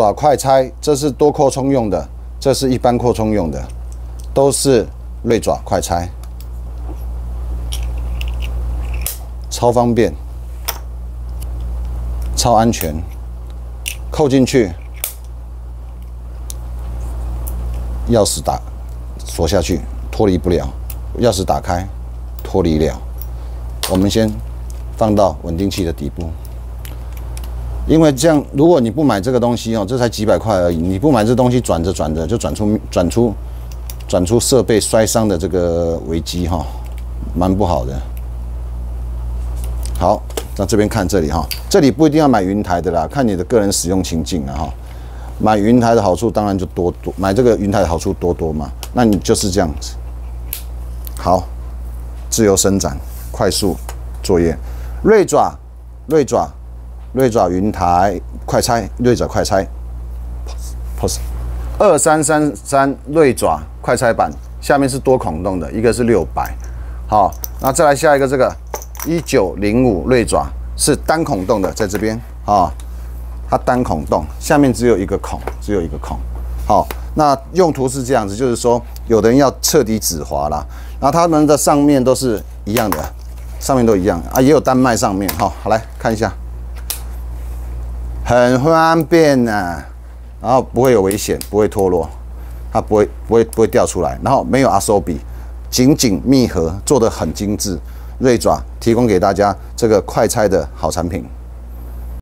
爪快拆，这是多扩充用的，这是一般扩充用的，都是锐爪快拆，超方便，超安全，扣进去，钥匙锁下去，脱离不了，钥匙打开，脱离了。我们先放到稳定器的底部。 因为这样，如果你不买这个东西哦，这才几百块而已，你不买这东西转着转着就转出设备摔伤的这个危机哈，蛮不好的。好，那这边看这里哈，这里不一定要买云台的啦，看你的个人使用情境啊哈。买云台的好处当然就多，买这个云台的好处多嘛，那你就是这样子。好，自由伸展，快速作业，锐爪云台快拆，锐爪快拆 ，2333锐爪快拆版，下面是多孔洞的，一个是600，好，那再来下一个这个1905锐爪是单孔洞的，在这边啊，它单孔洞，下面只有一个孔，好，那用途是这样子，就是说有的人要彻底止滑啦，然后它们的上面都是一样的，上面都一样啊，也有单卖上面，好，来看一下。 很方便呐，然后不会有危险，不会脱落，它不会掉出来，然后没有阿手比，紧紧密合，做得很精致。锐爪提供给大家这个快拆的好产品。